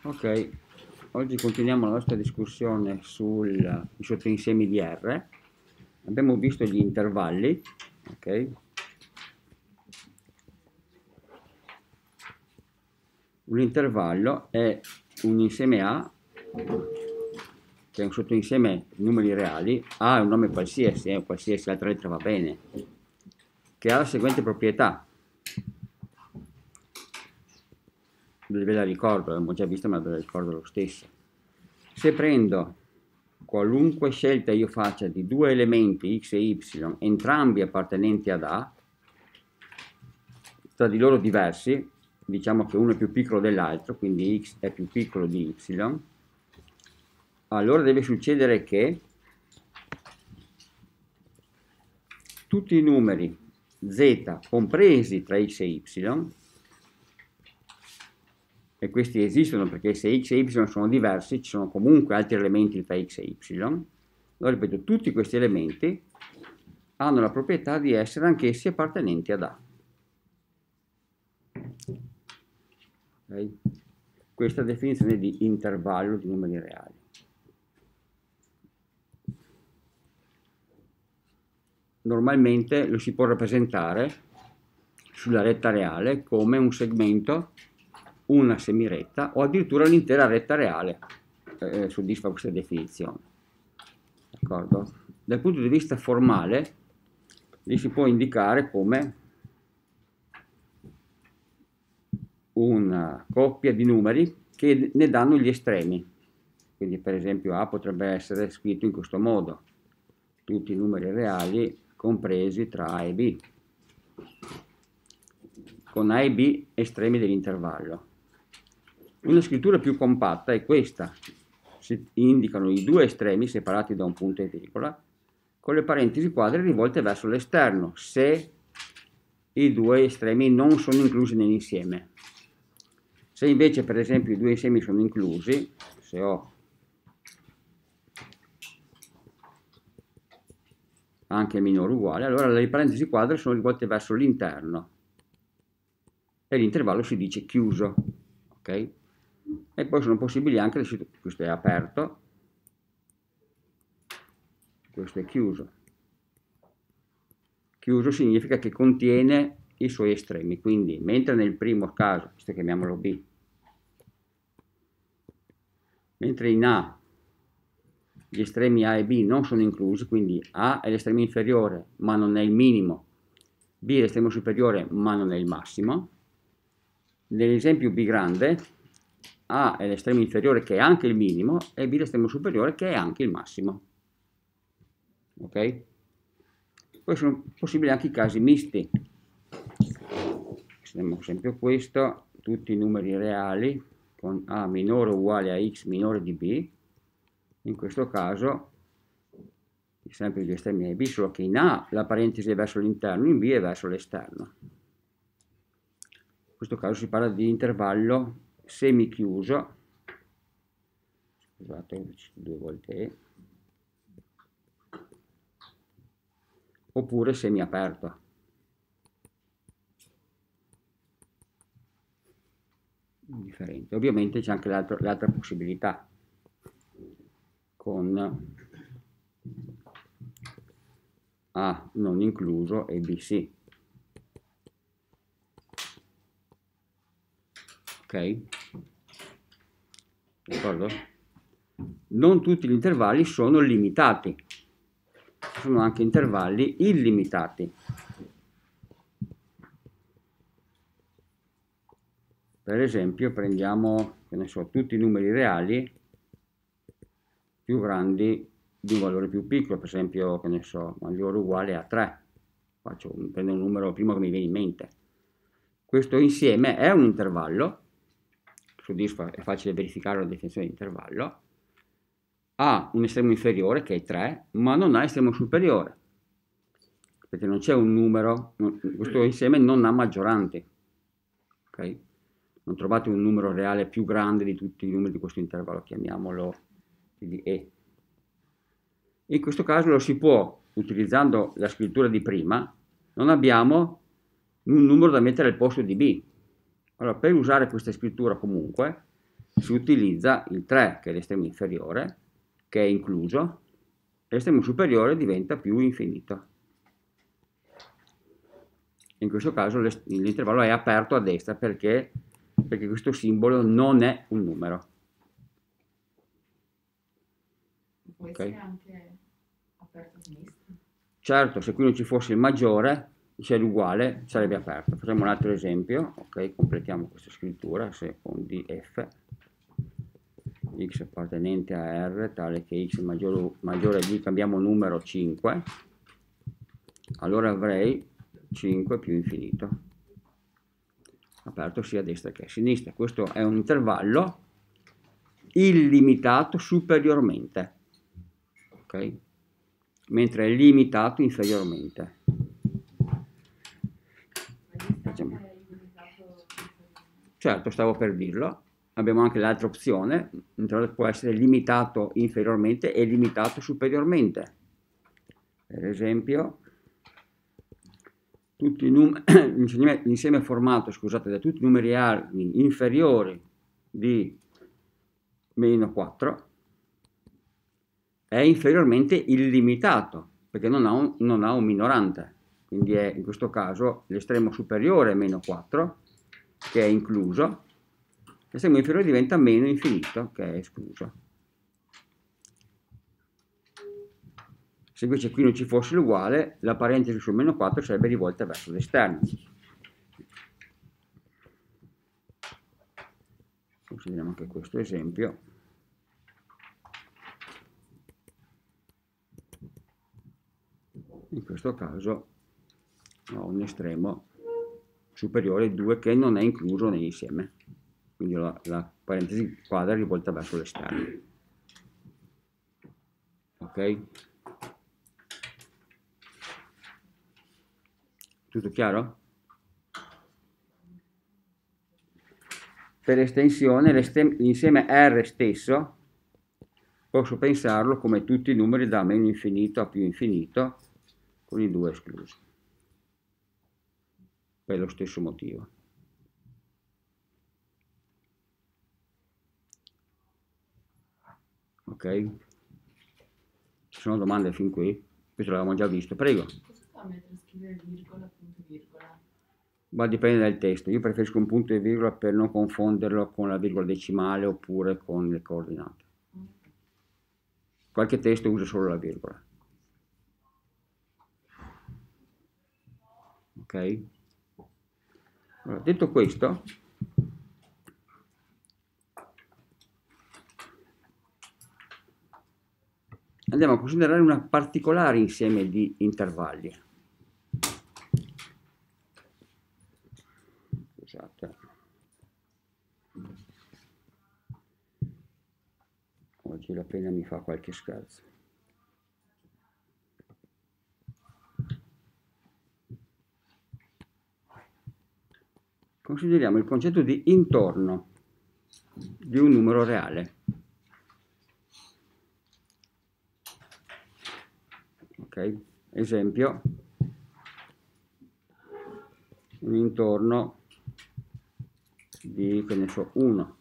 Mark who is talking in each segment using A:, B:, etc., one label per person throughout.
A: Ok, oggi continuiamo la nostra discussione sui sottoinsiemi di R. Abbiamo visto gli intervalli, ok? Un intervallo è un insieme A, che è un sottoinsieme di numeri reali, A è un nome qualsiasi, qualsiasi altra lettera va bene, che ha la seguente proprietà. Ve la ricordo, l'abbiamo già vista, ma ve la ricordo lo stesso. Se prendo qualunque scelta io faccia di due elementi x e y, entrambi appartenenti ad A, tra di loro diversi, diciamo che uno è più piccolo dell'altro, quindi x è più piccolo di y, allora deve succedere che tutti i numeri z compresi tra x e y, e questi esistono perché se x e y sono diversi ci sono comunque altri elementi tra x e y, allora ripeto, tutti questi elementi hanno la proprietà di essere anch'essi appartenenti ad A. Okay? Questa è la definizione di intervallo di numeri reali. Normalmente lo si può rappresentare sulla retta reale come un segmento, una semiretta o addirittura l'intera retta reale soddisfa questa definizione. D'accordo? Dal punto di vista formale li si può indicare come una coppia di numeri che ne danno gli estremi. Quindi per esempio A potrebbe essere scritto in questo modo: tutti i numeri reali compresi tra A e B, con A e B estremi dell'intervallo. Una scrittura più compatta è questa: si indicano i due estremi separati da un punto e virgola, con le parentesi quadre rivolte verso l'esterno, se i due estremi non sono inclusi nell'insieme. Se invece per esempio i due insiemi sono inclusi, se ho anche minore o uguale, allora le parentesi quadre sono rivolte verso l'interno e l'intervallo si dice chiuso, ok? E poi sono possibili anche, questo è aperto, questo è chiuso. Chiuso significa che contiene i suoi estremi, quindi mentre nel primo caso, questo chiamiamolo B, mentre in A gli estremi A e B non sono inclusi, quindi A è l'estremo inferiore ma non è il minimo, B è l'estremo superiore ma non è il massimo, nell'esempio B grande A è l'estremo inferiore che è anche il minimo e B l'estremo superiore che è anche il massimo. Ok? Poi sono possibili anche i casi misti. Prendiamo esempio questo: tutti i numeri reali con A minore o uguale a x minore di B. In questo caso sempre gli estremi A e B, solo che in A la parentesi è verso l'interno, in B è verso l'esterno. In questo caso si parla di intervallo semichiuso, scusate, due volte E, oppure semiaperto. Differente. Ovviamente c'è anche l'altra possibilità con A non incluso e B sì. Ok? D'accordo? Non tutti gli intervalli sono limitati, ci sono anche intervalli illimitati. Per esempio prendiamo, che ne so, tutti i numeri reali più grandi di un valore più piccolo, per esempio, che ne so, maggiore o uguale a 3. Prendo un numero primo che mi viene in mente. Questo insieme è un intervallo, soddisfa, è facile verificare la definizione di intervallo, ha un estremo inferiore che è 3, ma non ha estremo superiore, perché non c'è un numero, questo insieme non ha maggioranti. Ok? Non trovate un numero reale più grande di tutti i numeri di questo intervallo, chiamiamolo di E. In questo caso lo si può, utilizzando la scrittura di prima, non abbiamo un numero da mettere al posto di B. Allora, per usare questa scrittura comunque, si utilizza il 3, che è l'estremo inferiore, che è incluso, e l'estremo superiore diventa più infinito. In questo caso l'intervallo è aperto a destra perché questo simbolo non è un numero.
B: Può essere anche aperto a sinistra.
A: Certo, se qui non ci fosse il maggiore, c'è l'uguale, sarebbe aperto. Facciamo un altro esempio, ok, completiamo questa scrittura, se con df x appartenente a R tale che x maggiore di, cambiamo numero 5, allora avrei 5 più infinito, aperto sia a destra che a sinistra. Questo è un intervallo illimitato superiormente, ok? Mentre è limitato inferiormente. Certo, stavo per dirlo. Abbiamo anche l'altra opzione, può essere limitato inferiormente e limitato superiormente. Per esempio, l'insieme formato, scusate, da tutti i numeri reali inferiori di meno 4 è inferiormente illimitato, perché non ha un minorante, quindi è in questo caso l'estremo superiore è meno 4, che è incluso, l'estremo inferiore diventa meno infinito, che è escluso. Se invece qui non ci fosse l'uguale, la parentesi sul meno 4 sarebbe rivolta verso l'esterno. Consideriamo anche questo esempio. In questo caso ho un estremo superiore 2 che non è incluso nell'insieme, quindi la parentesi quadra è rivolta verso l'esterno. Ok? Tutto chiaro? Per estensione l'insieme R stesso posso pensarlo come tutti i numeri da meno infinito a più infinito con i 2 esclusi, per lo stesso motivo. Ok? Ci sono domande fin qui? Questo l'avevamo già visto, prego.
B: Cosa fa mentre scrivere virgola, punto, virgola?
A: Ma dipende dal testo, io preferisco un punto e virgola per non confonderlo con la virgola decimale oppure con le coordinate. Qualche testo usa solo la virgola. Ok? Allora, detto questo, andiamo a considerare un particolare insieme di intervalli. Scusate. Oggi la penna mi fa qualche scherzo. Consideriamo il concetto di intorno di un numero reale. Ok? Esempio, un intorno di, che ne so, 1.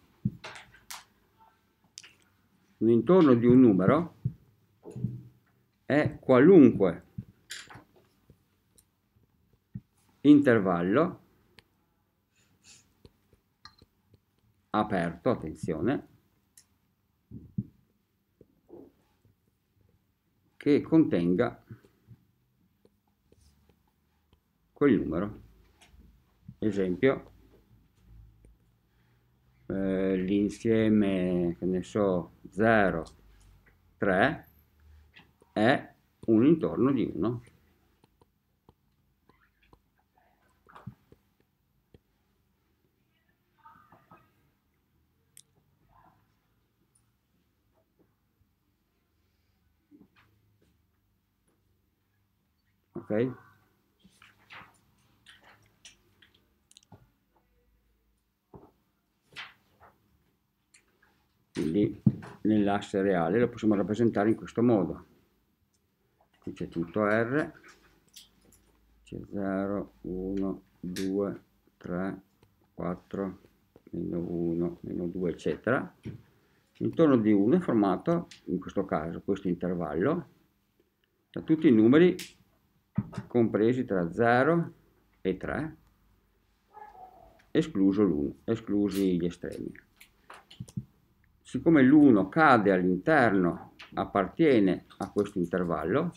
A: Un intorno di un numero è qualunque intervallo aperto, attenzione, che contenga quel numero. Esempio, l'insieme, che ne so, 0, 3 è un intorno di 1. Ok? Quindi nell'asse reale lo possiamo rappresentare in questo modo. Qui c'è tutto R, c'è 0, 1, 2, 3, 4, meno 1, meno 2, eccetera. Intorno di 1 è formato, in questo caso, questo intervallo, da tutti i numeri compresi tra 0 e 3, escluso l'1, esclusi gli estremi. Siccome l'1 cade all'interno, appartiene a questo intervallo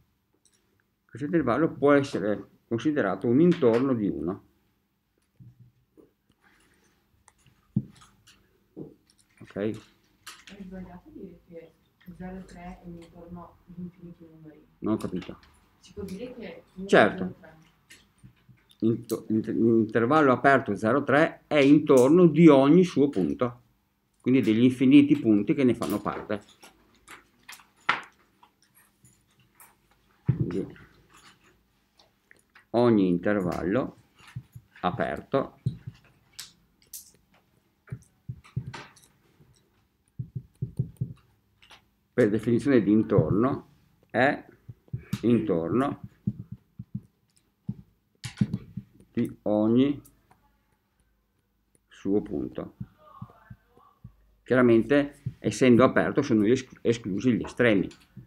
A: può essere considerato un intorno di 1. Ok?
B: È sbagliato dire che 0 e 3 è intorno di infiniti numeri.
A: Non ho capito.
B: Si può dire che 1
A: Certo.
B: 0, 3.
A: L'intervallo aperto 0,3 è intorno di ogni suo punto, quindi degli infiniti punti che ne fanno parte. Quindi ogni intervallo aperto per definizione di intorno è intorno di ogni suo punto. Chiaramente, essendo aperto, sono esclusi gli estremi.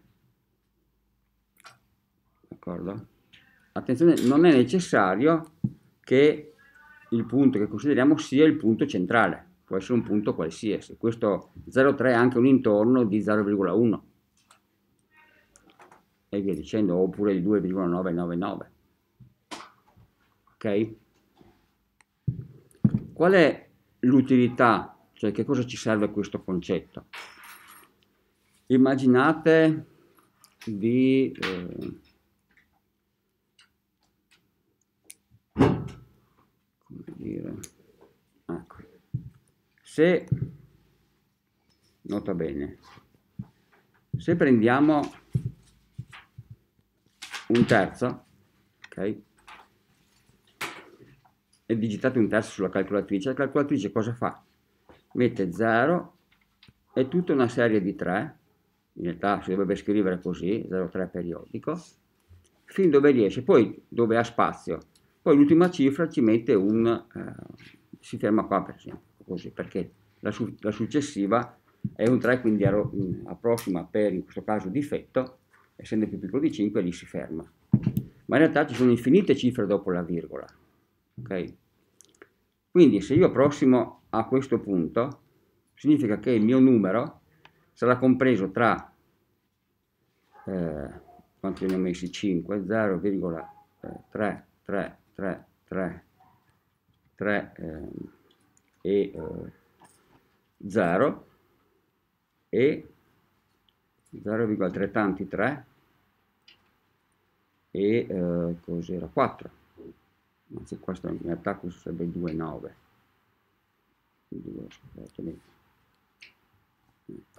A: D'accordo? Attenzione, non è necessario che il punto che consideriamo sia il punto centrale, può essere un punto qualsiasi. Questo 0,3 è anche un intorno di 0,1 e via dicendo, oppure di 2,999. Ok? Qual è l'utilità? Cioè, che cosa ci serve questo concetto? Immaginate di come dire, ecco, se nota bene, se prendiamo un terzo, ok, e digitate un terzo sulla calcolatrice, la calcolatrice cosa fa? Mette 0 e tutta una serie di 3, in realtà si dovrebbe scrivere così, 0,3 periodico, fin dove riesce, poi dove ha spazio, poi l'ultima cifra ci mette si ferma qua per esempio, così, perché la successiva è un 3, quindi approssima per, in questo caso, difetto, essendo più piccolo di 5, lì si ferma. Ma in realtà ci sono infinite cifre dopo la virgola, ok? Quindi se io approssimo a questo punto, significa che il mio numero sarà compreso tra, quanti ne ho messi? 5, 0,3 e 0 e 0,3 tanti 3 e cos'era? 4. Anzi, questo in realtà questo sarebbe 2,9. 2, scusatemi. Ecco.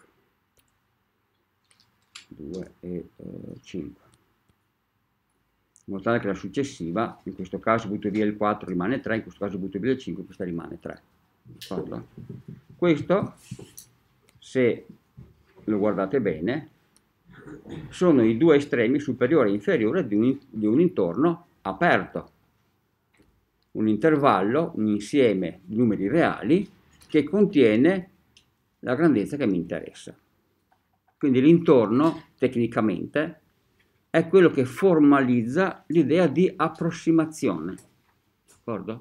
A: 2 e 5. In modo tale che la successiva, in questo caso butto via il 4, rimane 3, in questo caso butto via il 5, questa rimane 3. D'accordo? Questo, se lo guardate bene, sono i due estremi superiore e inferiore di un intorno aperto. Un intervallo, un insieme di numeri reali che contiene la grandezza che mi interessa. Quindi l'intorno, tecnicamente, è quello che formalizza l'idea di approssimazione. D'accordo?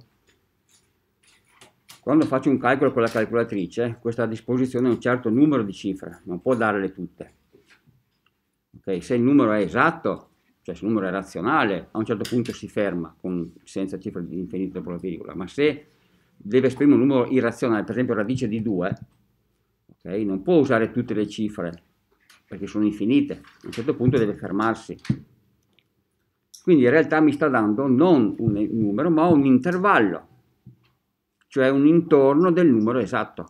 A: Quando faccio un calcolo con la calcolatrice, questa ha a disposizione un certo numero di cifre, non può darle tutte. Okay? Se il numero è esatto, cioè se il numero è razionale, a un certo punto si ferma senza cifre di infinito dopo la virgola, ma se deve esprimere un numero irrazionale, per esempio radice di 2, okay, non può usare tutte le cifre perché sono infinite, a un certo punto deve fermarsi. Quindi in realtà mi sta dando non un numero, ma un intervallo, cioè un intorno del numero esatto.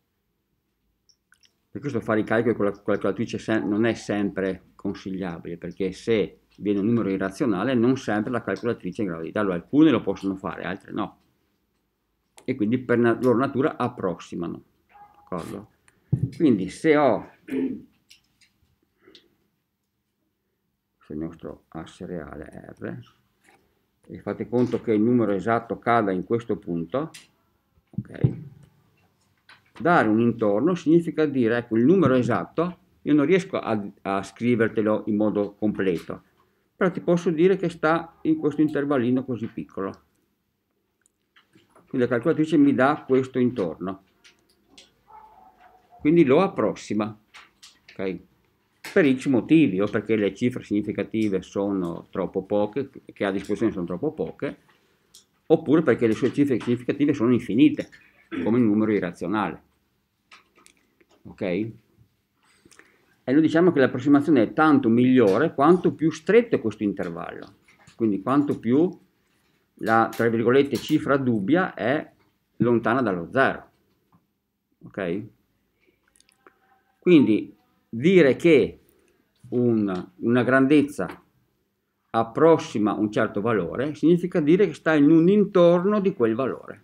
A: Per questo fare i calcoli con la calcolatrice non è sempre consigliabile, perché se viene un numero irrazionale non sempre la calcolatrice è in grado di darlo. Alcune lo possono fare, altre no. E quindi per loro natura approssimano. D'accordo? Quindi se ho il nostro asse reale R, e fate conto che il numero esatto cada in questo punto, ok? Dare un intorno significa dire, ecco, il numero esatto, io non riesco a scrivertelo in modo completo, però ti posso dire che sta in questo intervallino così piccolo. Quindi la calcolatrice mi dà questo intorno. Quindi lo approssima, ok? Per X motivi, o perché le cifre significative sono troppo poche, che a disposizione sono troppo poche, oppure perché le sue cifre significative sono infinite, come il numero irrazionale. Ok? E noi diciamo che l'approssimazione è tanto migliore quanto più stretto è questo intervallo. Quindi quanto più la, tra virgolette, cifra dubbia è lontana dallo zero. Ok? Quindi dire che una grandezza approssima un certo valore significa dire che sta in un intorno di quel valore.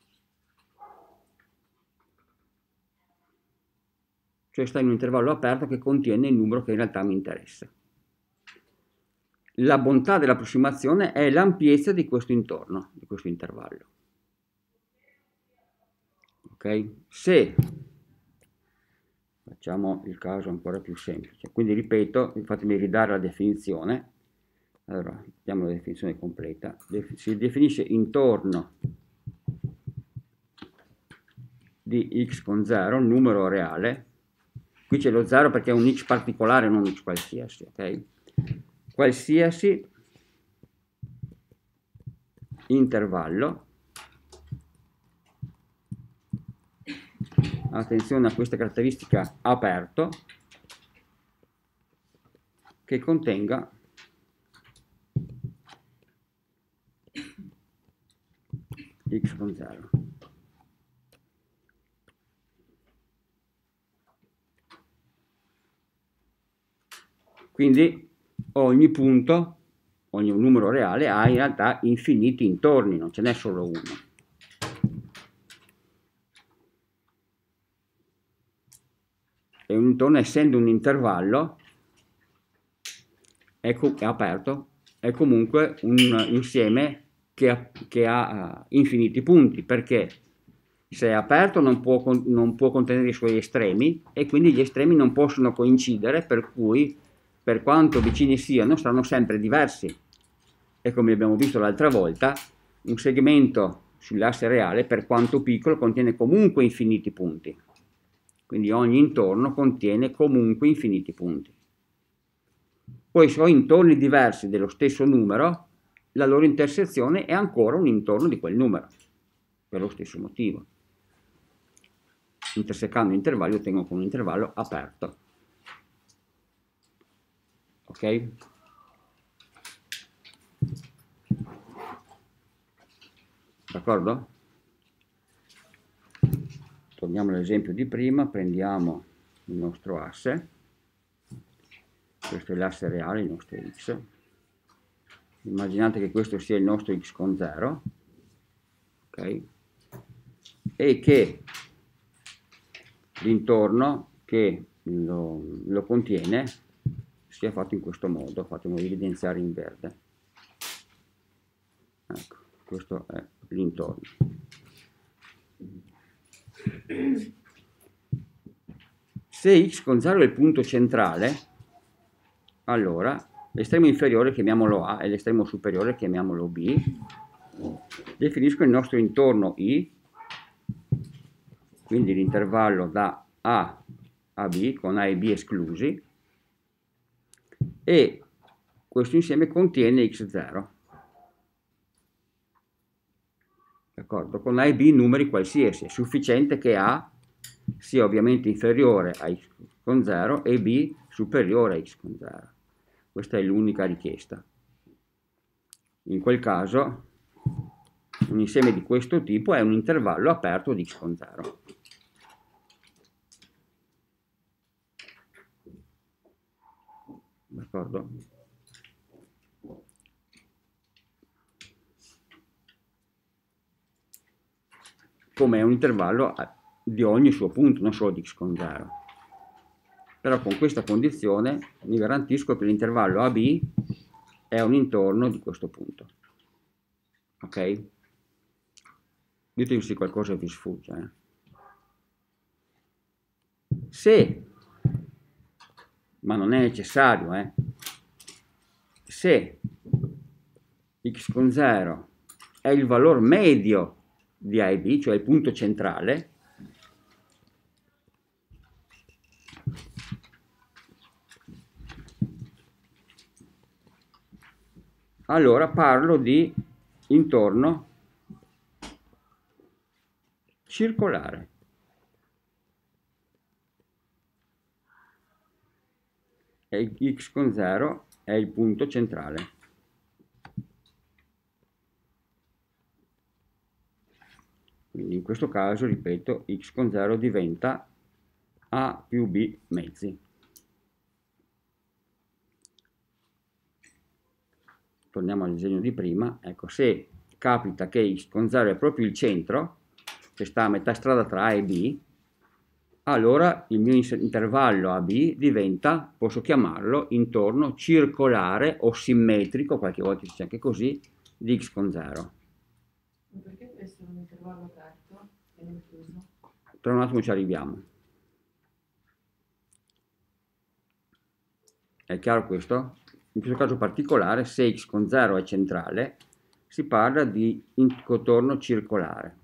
A: Cioè sta in un intervallo aperto che contiene il numero che in realtà mi interessa. La bontà dell'approssimazione è l'ampiezza di questo intorno, di questo intervallo. Ok? Se facciamo il caso ancora più semplice, quindi ripeto, fatemi ridare la definizione. Allora, diamo la definizione completa. Si definisce intorno di x con 0, un numero reale. Qui c'è lo 0 perché è un x particolare, non x qualsiasi, ok? Qualsiasi intervallo, attenzione a questa caratteristica aperto, che contenga x con 0. Quindi ogni punto, ogni numero reale ha in realtà infiniti intorni, non ce n'è solo uno. E un intorno, essendo un intervallo, è aperto, è comunque un insieme che ha infiniti punti, perché se è aperto non può contenere i suoi estremi e quindi gli estremi non possono coincidere, per cui per quanto vicini siano saranno sempre diversi. E come abbiamo visto l'altra volta, un segmento sull'asse reale, per quanto piccolo, contiene comunque infiniti punti. Quindi ogni intorno contiene comunque infiniti punti. Poi se ho intorni diversi dello stesso numero, la loro intersezione è ancora un intorno di quel numero, per lo stesso motivo. Intersecando intervalli ottengo con un intervallo aperto. Ok? D'accordo? Torniamo all'esempio di prima, prendiamo il nostro asse, questo è l'asse reale, il nostro x. Immaginate che questo sia il nostro x con 0, ok? E che l'intorno che lo contiene sia fatto in questo modo, fatemi evidenziare in verde. Ecco, questo è l'intorno. Se x con 0 è il punto centrale, allora l'estremo inferiore chiamiamolo A e l'estremo superiore chiamiamolo B. Definisco il nostro intorno I, quindi l'intervallo da A a B, con A e B esclusi, e questo insieme contiene x0. D'accordo? Con A e B numeri qualsiasi, è sufficiente che A sia ovviamente inferiore a x con 0 e B superiore a x con 0. Questa è l'unica richiesta. In quel caso un insieme di questo tipo è un intervallo aperto di x con 0. D'accordo? Come è un intervallo di ogni suo punto, non solo di x con 0. Però con questa condizione mi garantisco che l'intervallo AB è un intorno di questo punto. Ok? Ditemi se qualcosa vi sfugge. Se, ma non è necessario, se x con 0 è il valore medio di A e B, cioè il punto centrale, allora parlo di intorno circolare. E x con 0 è il punto centrale. Quindi in questo caso, ripeto, x con 0 diventa a più b mezzi. Torniamo al disegno di prima. Ecco, se capita che x con 0 è proprio il centro, che sta a metà strada tra A e B, allora il mio intervallo AB diventa, posso chiamarlo, intorno circolare o simmetrico, qualche volta si dice anche così, di x con 0.
B: Ma perché deve essere un intervallo aperto e non chiuso?
A: Tra un attimo ci arriviamo. È chiaro questo? In questo caso particolare, se x con 0 è centrale, si parla di contorno circolare.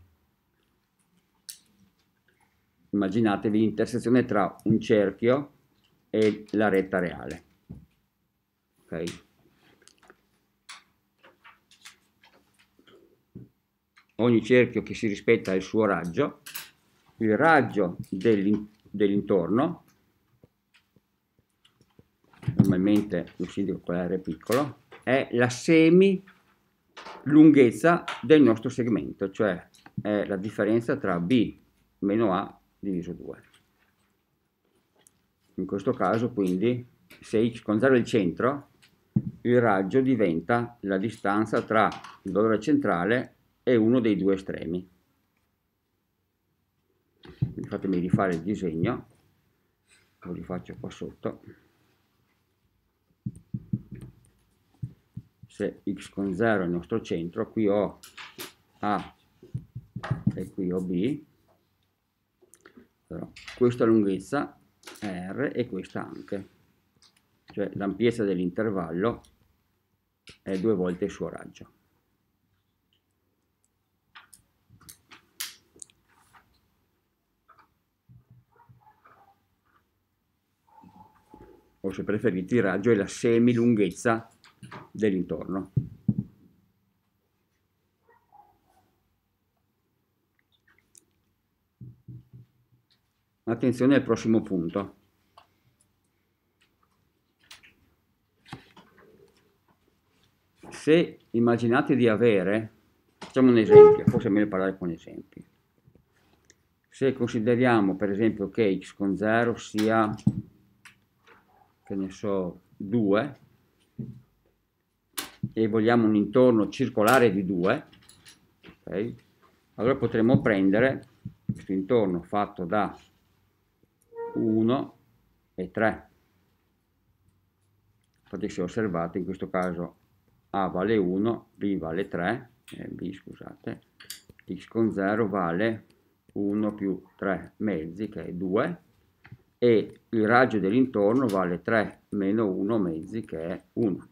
A: Immaginatevi l'intersezione tra un cerchio e la retta reale. Ok? Ogni cerchio che si rispetta ha il suo raggio. Il raggio dell'intorno, normalmente lo si indica con R piccolo, è la semi lunghezza del nostro segmento, cioè è la differenza tra B meno A diviso 2. In questo caso quindi se x con 0 è il centro, il raggio diventa la distanza tra il valore centrale e uno dei due estremi. Quindi fatemi rifare il disegno, lo rifaccio qua sotto. Se x con 0 è il nostro centro, qui ho A e qui ho B, allora, questa lunghezza è R e questa anche, cioè l'ampiezza dell'intervallo è 2 volte il suo raggio. O se preferite il raggio è la semilunghezza dell'intorno. Attenzione al prossimo punto. Se immaginate di avere, facciamo un esempio, forse è meglio parlare con esempi. Se consideriamo per esempio che x con 0 sia, che ne so, 2, e vogliamo un intorno circolare di 2, okay? Allora potremmo prendere questo intorno fatto da 1 e 3. Infatti se osservate in questo caso A vale 1, B vale 3, B scusate, x con 0 vale 1 più 3 mezzi che è 2 e il raggio dell'intorno vale 3 meno 1 mezzi che è 1.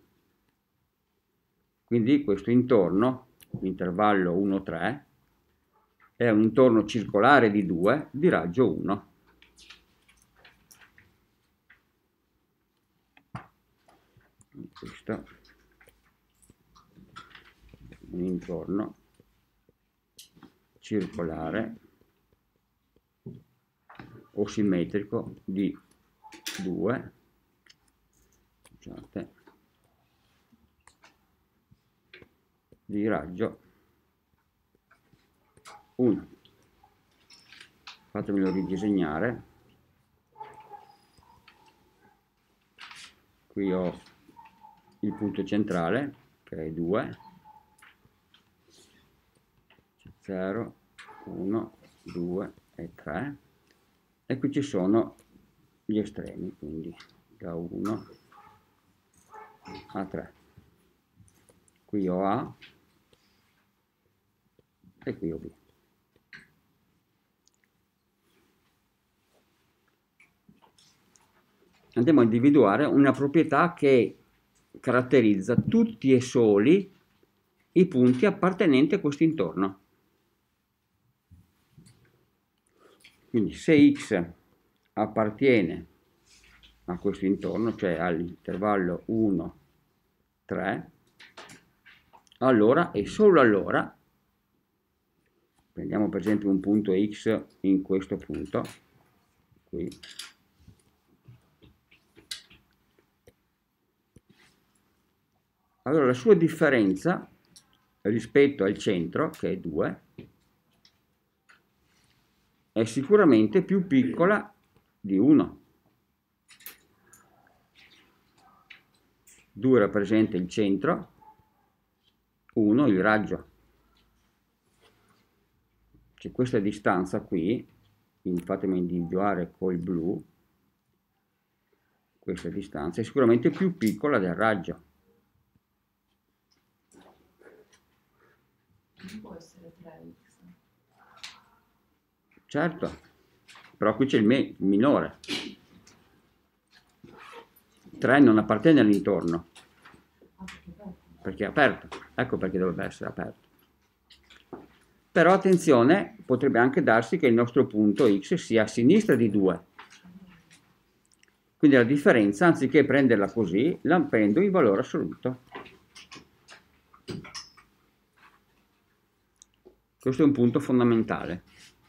A: Quindi questo intorno, l'intervallo 1, 3, è un intorno circolare di 2 di raggio 1. Questo un intorno circolare o simmetrico di 2, scusate, di raggio 1. Fatemelo ridisegnare. Qui ho il punto centrale che è 2, 0, 1, 2 e 3, e qui ci sono gli estremi, quindi da 1 a 3. Qui ho A e qui ho B. andiamo a individuare una proprietà che caratterizza tutti e soli i punti appartenenti a questo intorno. Quindi se x appartiene a questo intorno, cioè all'intervallo 1, 3, allora e solo allora, prendiamo per esempio un punto x in questo punto, qui, allora la sua differenza rispetto al centro, che è 2, è sicuramente più piccola di 1. 2 rappresenta il centro, 1 il raggio. Cioè questa distanza qui, fatemi individuare col blu, questa distanza è sicuramente più piccola del raggio.
B: Non può essere 3x.
A: Certo, però qui c'è il minore. 3 non appartiene all'intorno, perché è aperto. Ecco perché dovrebbe essere aperto. Però attenzione, potrebbe anche darsi che il nostro punto x sia a sinistra di 2. Quindi la differenza, anziché prenderla così, la prendo in valore assoluto. Questo è un punto fondamentale.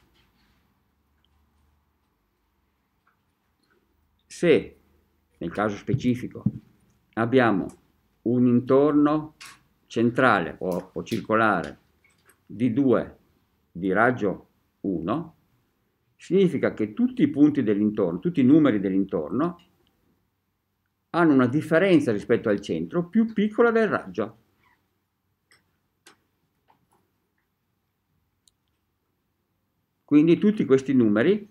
A: Se, nel caso specifico, abbiamo un intorno centrale o circolare di 2 di raggio 1, significa che tutti i punti dell'intorno, tutti i numeri dell'intorno, hanno una differenza rispetto al centro più piccola del raggio. Quindi tutti questi numeri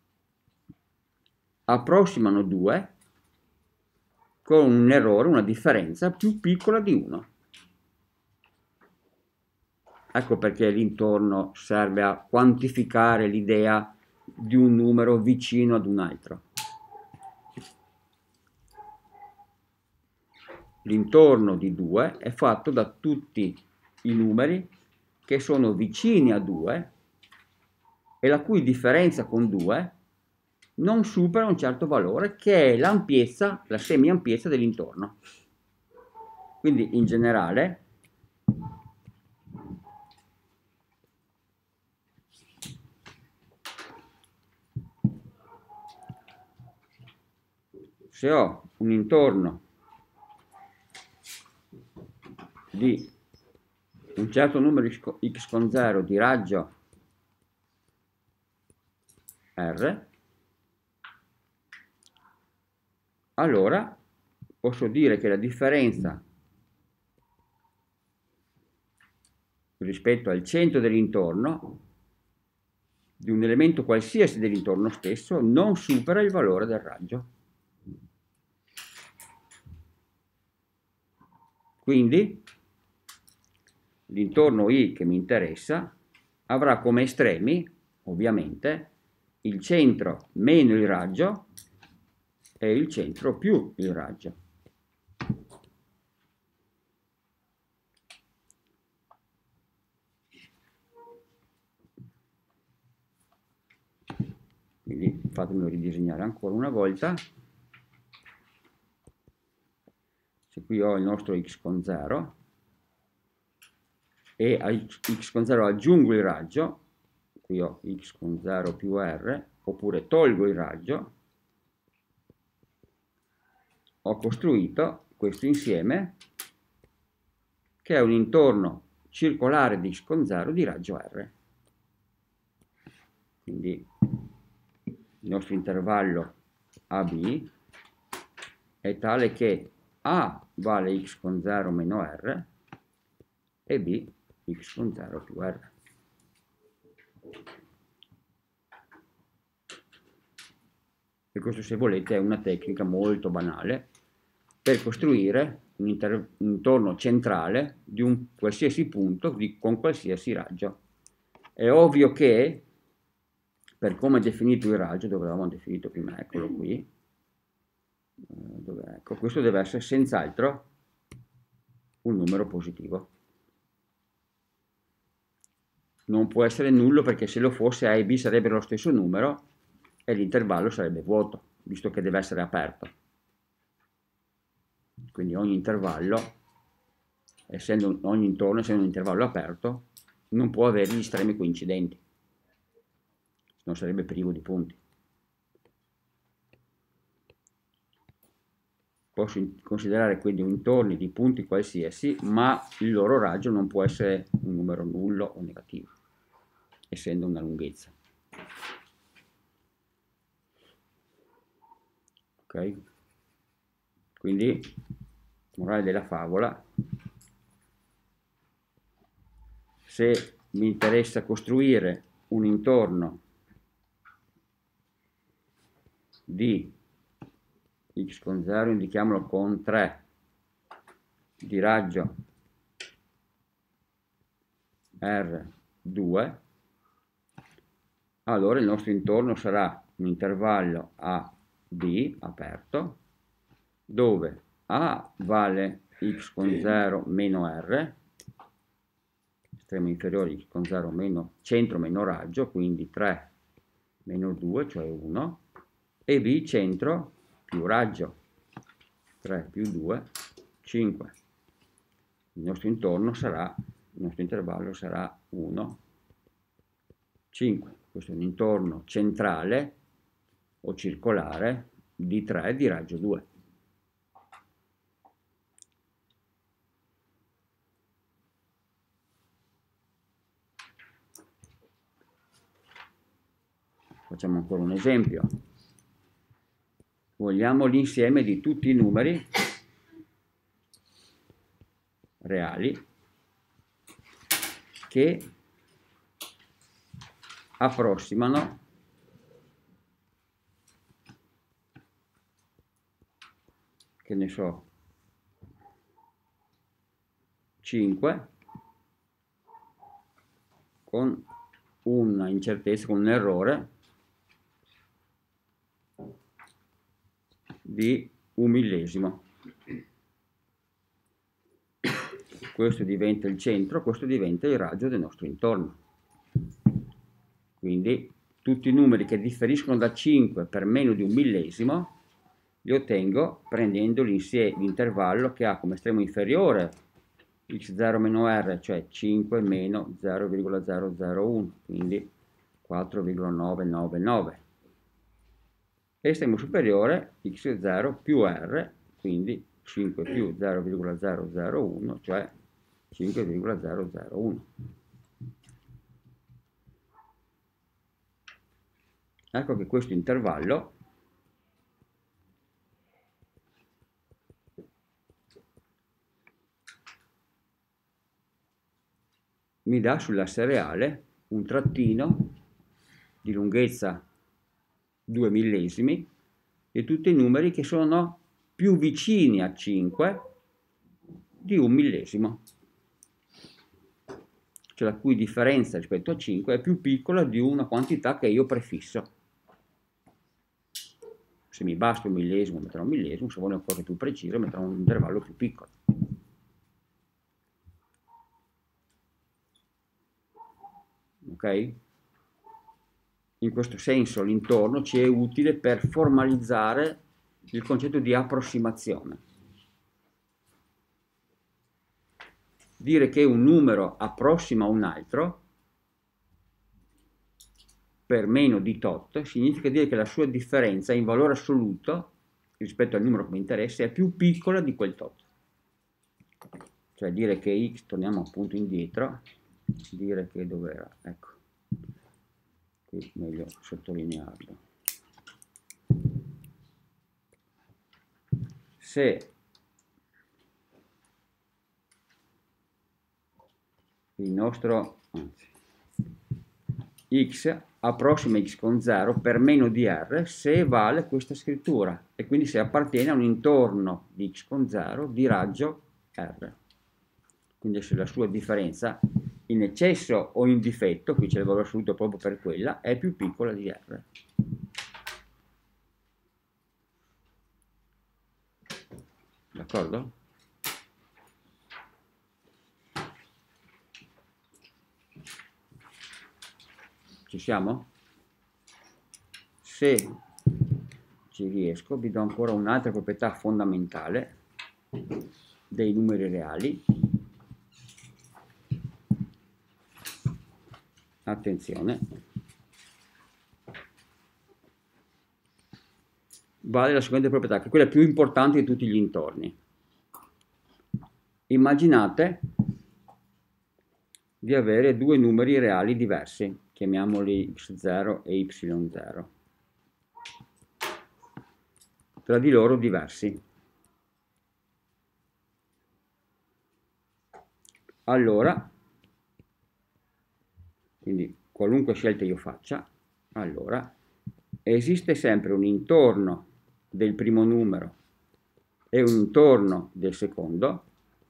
A: approssimano 2 con un errore, una differenza più piccola di 1. Ecco perché l'intorno serve a quantificare l'idea di un numero vicino ad un altro. L'intorno di 2 è fatto da tutti i numeri che sono vicini a 2 e la cui differenza con 2 non supera un certo valore, che è l'ampiezza, la semi-ampiezza dell'intorno. Quindi in generale se ho un intorno di un certo numero x con 0 di raggio r, allora posso dire che la differenza rispetto al centro dell'intorno di un elemento qualsiasi dell'intorno stesso non supera il valore del raggio. Quindi l'intorno I che mi interessa avrà come estremi, ovviamente, il centro meno il raggio e il centro più il raggio. Quindi fatemelo ridisegnare ancora una volta. Se qui ho il nostro x con 0 e a x con 0 aggiungo il raggio, qui ho x con 0 più r, oppure tolgo il raggio, ho costruito questo insieme che è un intorno circolare di x con 0 di raggio r. Quindi il nostro intervallo AB è tale che A vale x con 0 meno r e B x con 0 più r. E questo, se volete, è una tecnica molto banale per costruire un intorno centrale di un qualsiasi punto con qualsiasi raggio. È ovvio che, per come è definito il raggio, dove l'avevamo definito prima, eccolo qui, dov'è? Ecco, questo deve essere senz'altro un numero positivo. Non può essere nullo perché se lo fosse A e B sarebbero lo stesso numero e l'intervallo sarebbe vuoto, visto che deve essere aperto. Quindi ogni intervallo, ogni intorno essendo un intervallo aperto, non può avere gli estremi coincidenti, non sarebbe privo di punti. Posso considerare quindi intorni di punti qualsiasi, ma il loro raggio non può essere un numero nullo o negativo, essendo una lunghezza. Ok? Quindi, morale della favola, se mi interessa costruire un intorno di x con 0, indichiamolo con 3, di raggio R2, allora il nostro intorno sarà un intervallo AB aperto, dove A vale x con 0 meno R, estremo inferiore x con 0 meno centro meno raggio, quindi 3 meno 2, cioè 1, e B centro più raggio, 3 più 2, 5. Il nostro intorno sarà, il nostro intervallo sarà 1, 5. Questo è un intorno centrale o circolare di 3 di raggio 2. Facciamo ancora un esempio. Vogliamo l'insieme di tutti i numeri reali che approssimano che ne so 5 con una incertezza, con un errore di 1/1000. Questo diventa il centro, questo diventa il raggio del nostro intorno. Quindi tutti i numeri che differiscono da 5 per meno di 1/1000 li ottengo prendendo l'intervallo che ha come estremo inferiore x0 meno r, cioè 5 meno 0,001, quindi 4,999. E estremo superiore x0 più r, quindi 5 più 0,001, cioè 5,001. Ecco che questo intervallo mi dà sull'asse reale un trattino di lunghezza 2/1000 e tutti i numeri che sono più vicini a 5 di 1/1000, cioè la cui differenza rispetto a 5 è più piccola di una quantità che io prefisso. Se mi basta 1/1000 metterò 1/1000, se vuole una cosa più precisa metterò un intervallo più piccolo. Ok? In questo senso l'intorno ci è utile per formalizzare il concetto di approssimazione. Dire che un numero approssima un altro per meno di tot significa dire che la sua differenza in valore assoluto rispetto al numero che mi interessa è più piccola di quel tot. Cioè dire che x, torniamo appunto indietro, dire che dov'era, ecco, qui meglio sottolinearlo. Se il nostro x approssima x con 0 per meno di r se vale questa scrittura e quindi se appartiene a un intorno di x con 0 di raggio r. Quindi se la sua differenza in eccesso o in difetto, qui c'è il valore assoluto proprio per quella, è più piccola di r. d'accordo? Ci siamo? Se ci riesco, vi do ancora un'altra proprietà fondamentale dei numeri reali. Attenzione, vale la seguente proprietà, che è quella più importante di tutti gli intorni. Immaginate di avere due numeri reali diversi, chiamiamoli x0 e y0, tra di loro diversi. Allora, quindi qualunque scelta io faccia, allora esiste sempre un intorno del primo numero e un intorno del secondo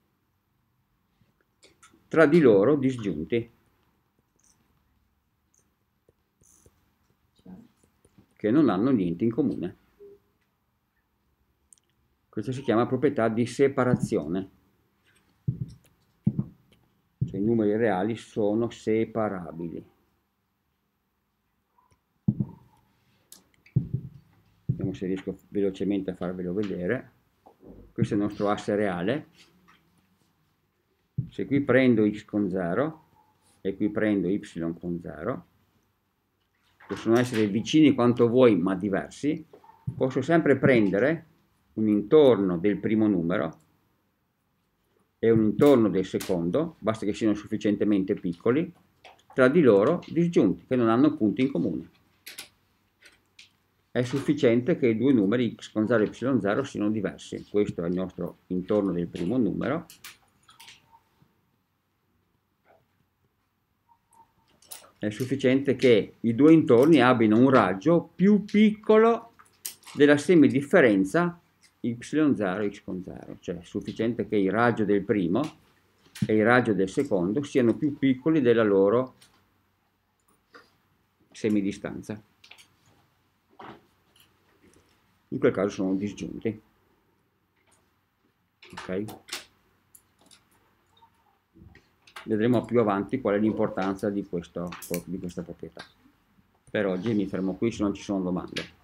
A: tra di loro disgiunti, che non hanno niente in comune. Questa si chiama proprietà di separazione. Cioè i numeri reali sono separabili. Vediamo se riesco velocemente a farvelo vedere. Questo è il nostro asse reale. Se qui prendo x con 0 e qui prendo y con 0, possono essere vicini quanto vuoi ma diversi, posso sempre prendere un intorno del primo numero e un intorno del secondo, basta che siano sufficientemente piccoli, tra di loro disgiunti, che non hanno punti in comune. È sufficiente che i due numeri x con 0 e y0 siano diversi. Questo è il nostro intorno del primo numero. È sufficiente che i due intorni abbiano un raggio più piccolo della semidifferenza y0 e x con 0, cioè è sufficiente che il raggio del primo e il raggio del secondo siano più piccoli della loro semidistanza. In quel caso sono disgiunti. Ok? Vedremo più avanti qual è l'importanza di questa proprietà. Per oggi mi fermo qui, se non ci sono domande.